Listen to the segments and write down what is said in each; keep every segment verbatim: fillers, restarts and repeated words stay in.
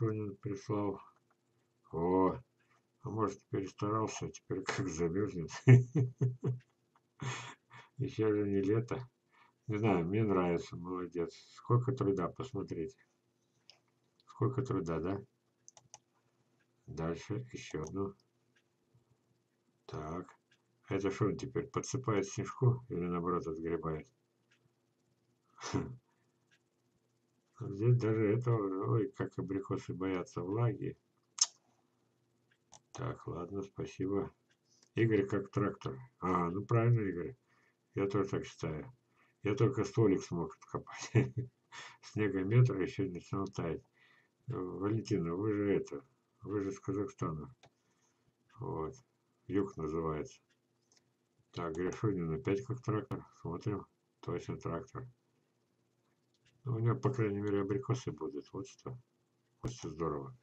Гришонин прислал. О, а может, перестарался, теперь как замерзнет. Еще же не лето. Не знаю, мне нравится, молодец. Сколько труда, посмотрите. Сколько труда, да? Дальше еще одну. Так. Это что он теперь подсыпает снежку или наоборот отгребает? Здесь даже этого, ой, как абрикосы боятся влаги. Так, ладно, спасибо. Игорь как трактор. А, ну правильно, Игорь. Я тоже так считаю. Я только стволик смог откопать. Снега метр еще не начинал таять. Валентина, вы же это, вы же из Казахстана. Вот. Юг называется. Так, Гришунин опять как трактор. Смотрим. Точно трактор. Ну, у него, по крайней мере, абрикосы будут. Вот что. Вот что здорово.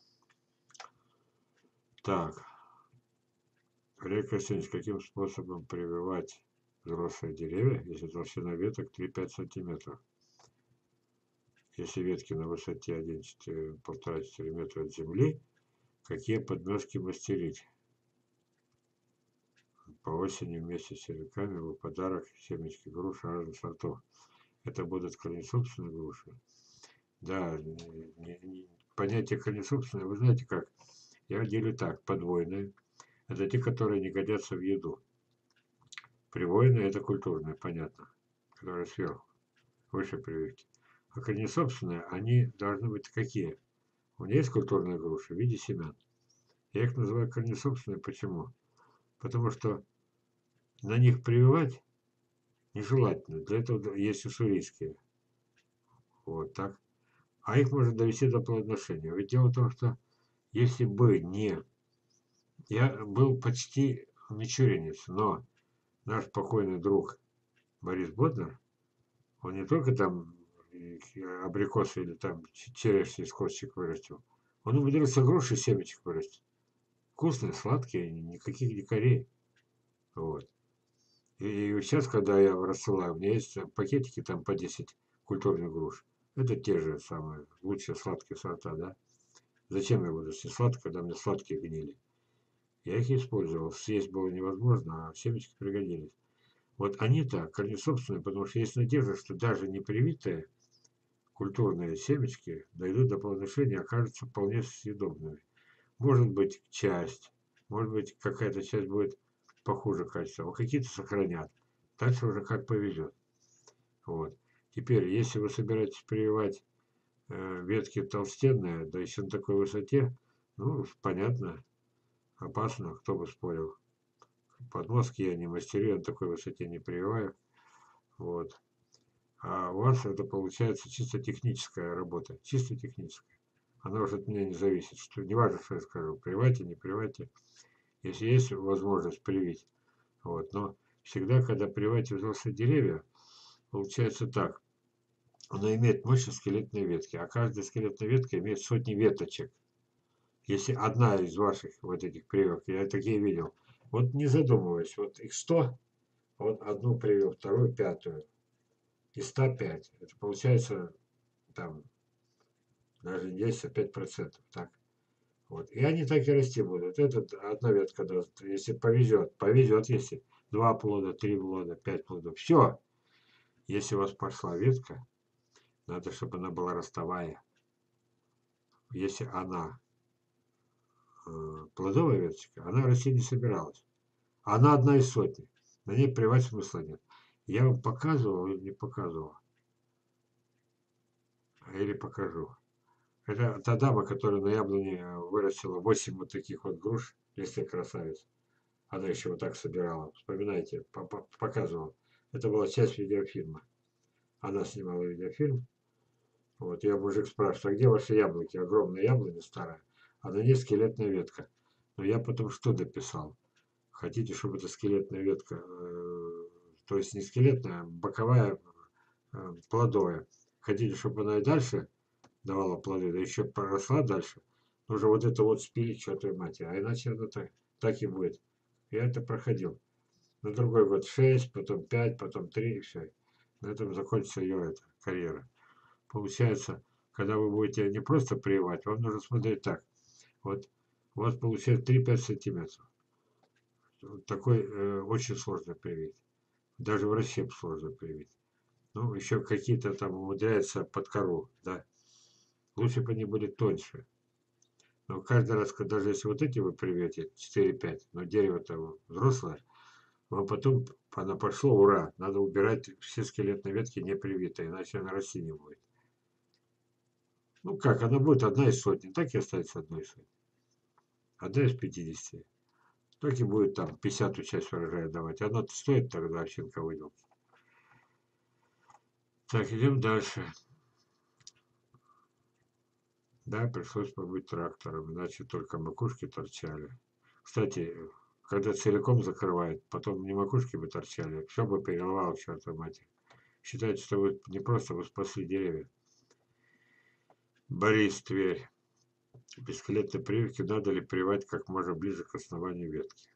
Так. Олег Арсеньевич, каким способом прививать взрослые деревья, если толщина веток три-пять сантиметров? Если ветки на высоте один-полтора-четыре метра от земли, какие подмёстки мастерить? По осени вместе с червяками в подарок семечки груш разных сортов. Это будут корнесобственные груши. Да, не, не, понятие корнесобственное, вы знаете как? Я делю так, подвойные. Это те, которые не годятся в еду. Привойные это культурные, понятно. Которые сверху, выше прививки. А корнесобственные, они должны быть какие? У меня есть культурные груши в виде семян. Я их называю корнесобственные. Почему? Потому что на них прививать нежелательно. Для этого есть уссурийские. Вот так. А их можно довести до плодоношения. Ведь дело в том, что если бы не... Я был почти мичуринец, но наш покойный друг Борис Боднар, он не только там абрикосы или там черешни из косточек вырастил, он умудрился груши семечек вырастить. Вкусные, сладкие, никаких дикарей. Вот. И сейчас, когда я рассылаю, у меня есть пакетики там по десять культурных груш. Это те же самые лучшие сладкие сорта, да? Зачем я буду съесть сладкое, когда мне сладкие гнили? Я их использовал. Съесть было невозможно, а семечки пригодились. Вот они-то корнесобственные, потому что есть надежда, что даже непривитые культурные семечки дойдут до плодоношения и окажутся вполне съедобными. Может быть, часть, может быть, какая-то часть будет похуже качества, а какие-то сохранят. Дальше уже как повезет. Вот. Теперь, если вы собираетесь прививать э, ветки толстенные, да еще на такой высоте, ну, понятно, опасно, кто бы спорил. Подмостки я не мастерю, я на такой высоте не прививаю. Вот. А у вас это получается чисто техническая работа. Чисто техническая. Она уже от меня не зависит. Что, не важно, что я скажу. Прививайте, не прививайте. Если есть возможность привить. Вот. Но всегда, когда прививаете взрослые деревья, получается так. Оно имеет мощные скелетные ветки. А каждая скелетная ветка имеет сотни веточек. Если одна из ваших вот этих прививок, я такие видел, вот не задумываясь, вот их сто, вот одну привил, вторую, пятую, и сто пять. Это получается там даже десять, а пять процентов. Так. Вот. И они так и расти будут. Это одна ветка даст, если повезет. Повезет, если два плода, три плода, пять плодов. Все. Если у вас пошла ветка, надо, чтобы она была ростовая. Если она э, плодовая веточка, она расти не собиралась. Она одна из сотни. На ней прививать смысла нет. Я вам показывал или не показывал? Или покажу. Это та дама, которая на яблоне вырастила восемь вот таких вот груш, листы красавиц. Она еще вот так собирала. Вспоминайте, показывал. Это была часть видеофильма. Она снимала видеофильм. Вот, я мужик спрашивает, а где ваши яблоки? Огромная яблоня старая, а на ней скелетная ветка. Но я потом что дописал? Хотите, чтобы эта скелетная ветка, э, то есть не скелетная, а боковая, э, плодовая. Хотите, чтобы она и дальше давала плоды, да еще проросла дальше? Нужно вот это вот спилить, чертовой матери, а иначе она так, так и будет. Я это проходил. На другой год шесть, потом пять, потом три, и все. На этом закончится ее эта карьера. Получается, когда вы будете не просто прививать, вам нужно смотреть так. Вот у вас получается три-пять сантиметров. Вот такой э, очень сложно привить. Даже врачам сложно привить. Ну, еще какие-то там умудряются под кору, да. Лучше бы они были тоньше. Но каждый раз, когда даже если вот эти вы привьете четыре-пять, но дерево-то взрослое, вам потом оно пошло, ура, надо убирать все скелетные ветки не привитые, иначе она расти не будет. Ну как, она будет одна из сотни, так и останется одной из сотни. Одна из пятидесяти. Так и будет там пятьдесятую часть урожая давать. Оно стоит тогда овчинка выделки. Так, идем дальше. Да, пришлось побыть трактором, иначе только макушки торчали. Кстати, когда целиком закрывает, потом не макушки бы торчали, все бы переломал к чертовой матери. Считайте, что вы не просто вы спасли деревья. Борис, Тверь. Без скелетной прививки надо ли прививать как можно ближе к основанию ветки?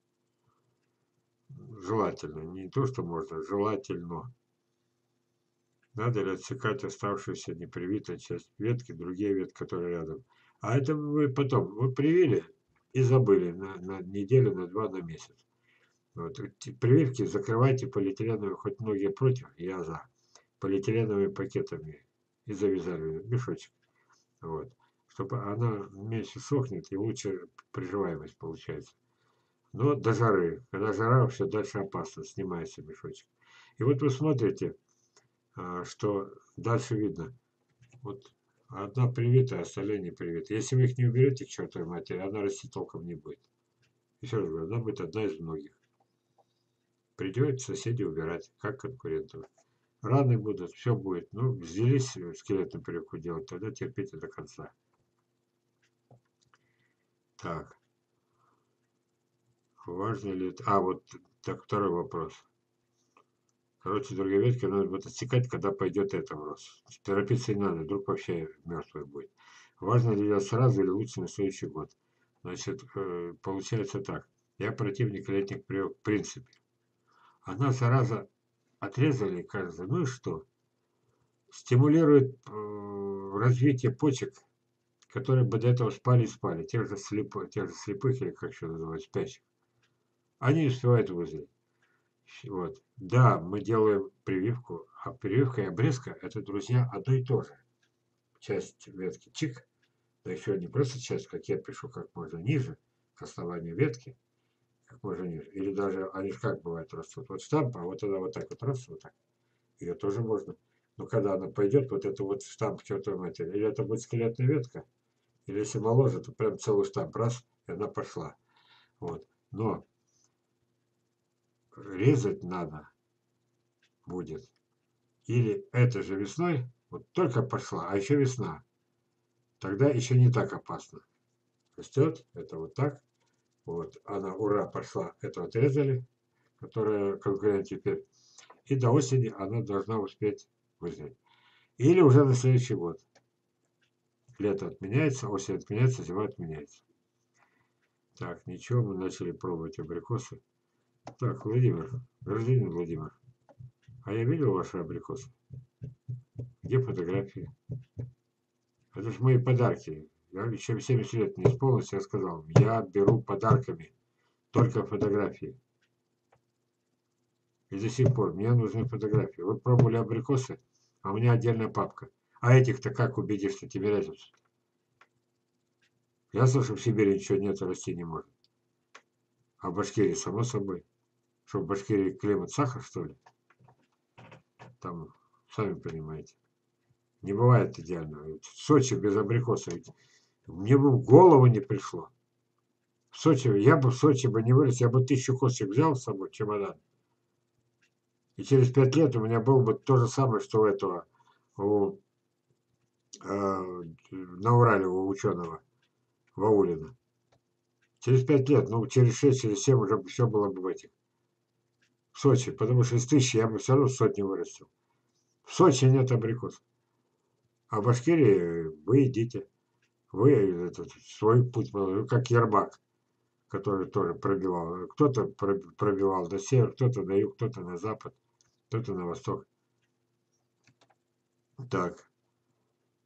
Желательно. Не то, что можно, желательно. Надо ли отсекать оставшуюся непривитую часть ветки, другие ветки, которые рядом. А это вы потом, вы привили и забыли на, на неделю, на два, на месяц. Вот. Прививки закрывайте полиэтиленовыми, хоть многие против, я за, полиэтиленовыми пакетами и завязали мешочек. Вот. Чтобы она меньше сохнет и лучше приживаемость получается. Но до жары. Когда жара, все дальше опасно, снимается мешочек. И вот вы смотрите, что дальше видно. Вот одна привита, остальные не привиты. Если вы их не уберете к чертовой матери, она расти толком не будет. Еще раз говорю, она будет одна из многих. Придется соседей убирать, как конкурентов. Раны будут, все будет. Ну, взялись скелетную прививку делать, тогда терпите до конца. Так. Важно ли это? А, вот так, второй вопрос. Короче, другие ветки надо будет отсекать, когда пойдет это в рост. Торопиться не надо, вдруг вообще мертвый будет. Важно ли ее сразу или лучше на следующий год? Значит, э, получается так. Я противник летних прививок в принципе. Одна зараза отрезали, кажется, ну и что? Стимулирует э, развитие почек, которые бы до этого спали и спали. Тех же, слепых, тех же слепых, или как еще называют, спящих. Они не успевают выздороветь. Вот. Да, мы делаем прививку, а прививка и обрезка – это, друзья, одно и то же. Часть ветки чик, да еще не просто часть, как я пишу, как можно ниже, к основанию ветки, как можно ниже. Или даже, они же как бывает растут, вот штамп, а вот она вот так вот растут, вот так. Ее тоже можно. Но когда она пойдет, вот это вот штамп к чертовой матери, или это будет скелетная ветка, или если моложе, то прям целый штамп, раз, и она пошла. Вот. Но резать надо будет. Или это же весной, вот только пошла, а еще весна. Тогда еще не так опасно. Растет, это вот так. Вот она, ура, пошла, это отрезали, которая конкурент теперь. И до осени она должна успеть вызреть. Или уже на следующий год. Лето отменяется, осень отменяется, зима отменяется. Так, ничего, мы начали пробовать абрикосы. Так, Владимир, гражданин Владимир, а я видел ваши абрикосы? Где фотографии? Это же мои подарки. Я еще семьдесят лет не исполнилось, я сказал, я беру подарками только фотографии. И до сих пор мне нужны фотографии. Вы пробовали абрикосы, а у меня отдельная папка. А этих-то как убедишь, что тебе разница? Ясно, что в Сибири ничего нет, расти не может. А в Башкирии, само собой. Что в Башкирии климат сахар, что ли? Там, сами понимаете. Не бывает идеально. В Сочи без абрикоса. Мне бы в голову не пришло. В Сочи, я бы в Сочи бы не вырос, я бы тысячу косточек взял с собой, чемодан. И через пять лет у меня было бы то же самое, что у этого, у, э, на Урале у ученого Ваулина. Через пять лет, ну через шесть, через семь уже все было бы в этих. В Сочи, потому что из тысячи я бы все равно сотни вырастил. В Сочи нет абрикосов. А в Башкирии вы идите. Вы этот, свой путь, как Ербак, который тоже пробивал. Кто-то пробивал до севера, кто-то на юг, кто-то на запад, кто-то на восток. Так.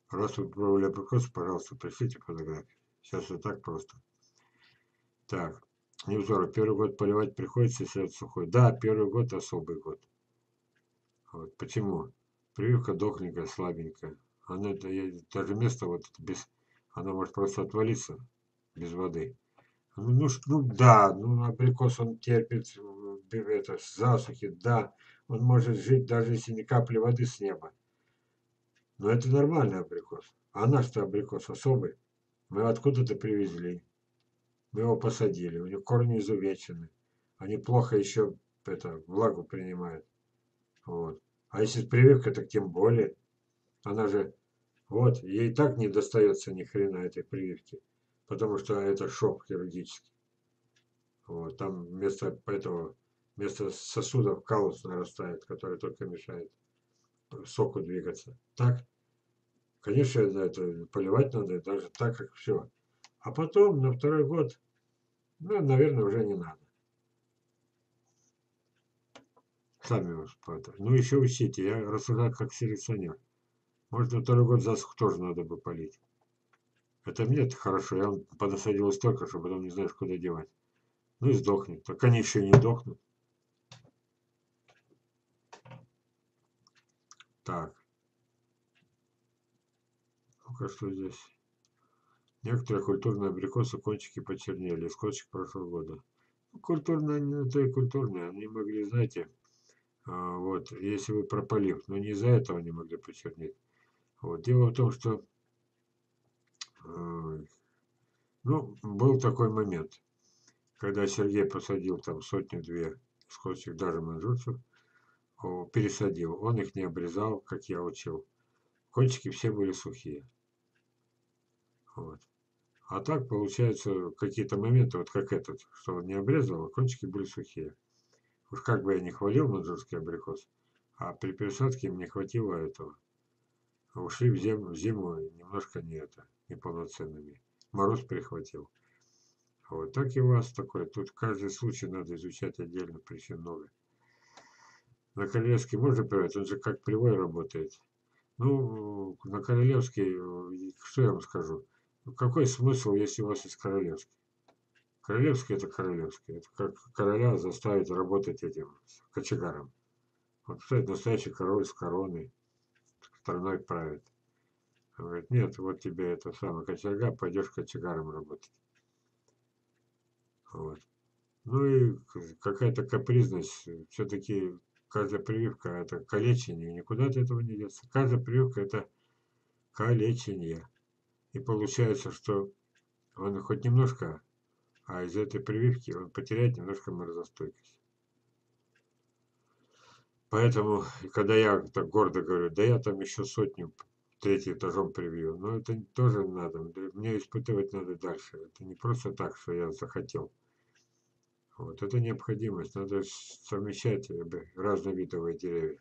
Раз вы пробовали абрикос, пожалуйста, пришлите фотографии. Сейчас и так просто. Так, Невзоров, первый год поливать приходится, если это сухой. Да, первый год особый год. Вот. Почему? Прививка дохленькая, слабенькая. Она это, даже место вот без, она может просто отвалиться без воды. Ну, ну, ну да, ну абрикос он терпит э, это, засухи, да. Он может жить, даже если ни капли воды с неба. Но это нормальный абрикос. А наш-то абрикос особый. Мы откуда-то привезли. Мы его посадили. У него корни изувечены. Они плохо еще это, влагу принимают. Вот. А если прививка, так тем более. Она же, вот, ей так не достается ни хрена этой прививки. Потому что это шок хирургический. Вот, там вместо этого, вместо сосудов каллус нарастает, который только мешает соку двигаться. Так, конечно, это поливать надо, даже так, как все. А потом, на второй год, ну, наверное, уже не надо. Сами вас это. Ну, еще учите, я рассуждаю как селекционер. Может, на второй год засуху тоже надо бы полить. Это мне-то хорошо, я вам подосадил столько, что потом не знаешь, куда девать. Ну и сдохнет. Так они еще и не дохнут. Так, ну-ка, что здесь? Некоторые культурные абрикосы кончики почернели, скотчик прошлого года. Ну, культурные, ну, то и культурные. Они могли, знаете, а, вот, если вы прополив, но не из-за этого они могли почернеть. Вот. Дело в том, что, э, ну, был такой момент, когда Сергей посадил там сотню-две скотчик, даже манжурцев, о, пересадил. Он их не обрезал, как я учил. Кончики все были сухие. Вот. А так, получается, какие-то моменты, вот как этот, что он не обрезал, а кончики были сухие. Уж как бы я не хвалил маньчжурский абрикос, а при пересадке мне хватило этого. Ушли в зиму, в зиму немножко не это, неполноценными. Мороз перехватил. Вот так и у вас такое. Тут каждый случай надо изучать отдельно, причин много. На Королевский можно привать? Он же как привой работает. Ну, на Королевский, э, что я вам скажу? Ну, какой смысл, если у вас есть Королевский? Королевский это Королевский. Это как короля заставить работать этим кочегаром. Вот стоит настоящий король с короной, страной правит. Он говорит, нет, вот тебе это самое кочерга, пойдешь кочегаром работать. Вот. Ну и какая-то капризность. Все-таки каждая прививка это калечение. Никуда от этого не деться. Каждая прививка это калечение. И получается, что он хоть немножко, а из этой прививки он потеряет немножко морозостойкость. Поэтому, когда я так гордо говорю, да я там еще сотню третьим этажом привью, но это тоже надо. Мне испытывать надо дальше. Это не просто так, что я захотел. Вот это необходимость. Надо совмещать разновидовые деревья.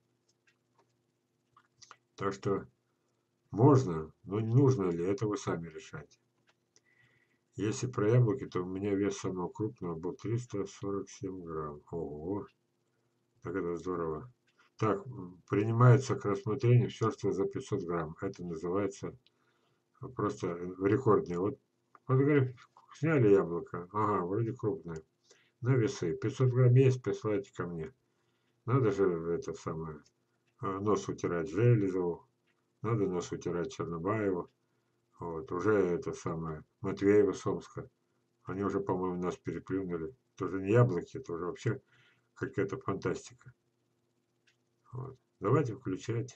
Так что можно, но нужно ли, это вы сами решайте. Если про яблоки, то у меня вес самого крупного был триста сорок семь грамм. Ого, так это здорово. Так, принимается к рассмотрению все, что за пятьсот грамм. Это называется просто рекордный. Вот фотографию сняли яблоко. Ага, вроде крупное. На весы. пятьсот грамм есть, присылайте ко мне. Надо же это самое, нос утирать Железову. Надо нос утирать Чернобаеву. Вот, уже это самое, Матвеева с Омска. Они уже, по-моему, нас переплюнули. Это уже не яблоки, это уже вообще какая-то фантастика. Вот. Давайте включать.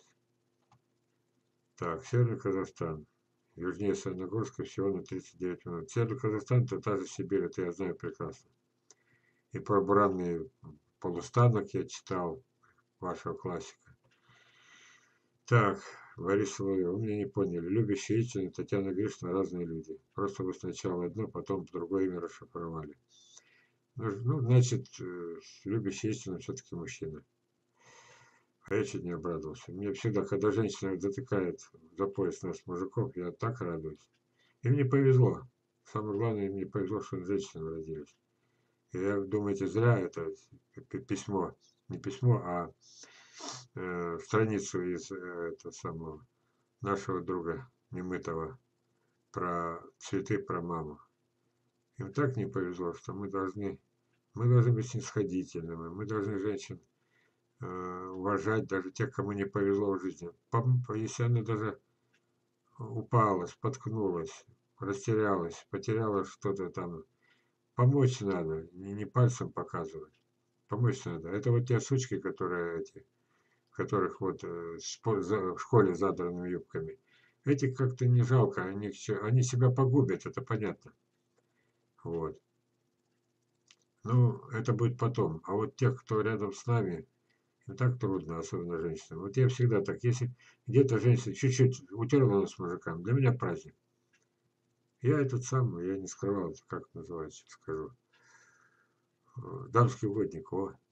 Так, Северный Казахстан. Южнее Саяногорска всего на тридцать девять минут. Северный Казахстан, это та же Сибирь, это я знаю прекрасно. И про буранный полустанок я читал, вашего классика. Так, Борис Соловьев, вы меня не поняли. Любящая истину, Татьяна Гришина разные люди. Просто вы сначала одно, потом другое имя расшифровали. Ну, значит, любящая истину все-таки мужчина. А я чуть не обрадовался. Мне всегда, когда женщина затыкает за пояс нас, мужиков, я так радуюсь. И мне повезло. Самое главное, мне повезло, что женщины родились. И я, думаете, зря это письмо, не письмо, а э, страницу из э, этого самого нашего друга немытого про цветы, про маму. Им так не повезло, что мы должны, мы должны быть снисходительными, мы должны женщин э, уважать, даже тех, кому не повезло в жизни. Пом- Если она даже упала, споткнулась, растерялась, потеряла что-то там, помочь надо, не, не пальцем показывать. Помочь надо. Это вот те сучки, которые эти, которых вот э, спо- за- в школе с задранными юбками. Этих как-то не жалко, они, всё- они себя погубят, это понятно. Вот. Ну, это будет потом. А вот тех, кто рядом с нами, им так трудно, особенно женщинам. Вот я всегда так, если где-то женщина чуть-чуть утерла нос мужикам, для меня праздник. Я этот самый, я не скрывал, как называется, скажу. э, Дамский угодник, о.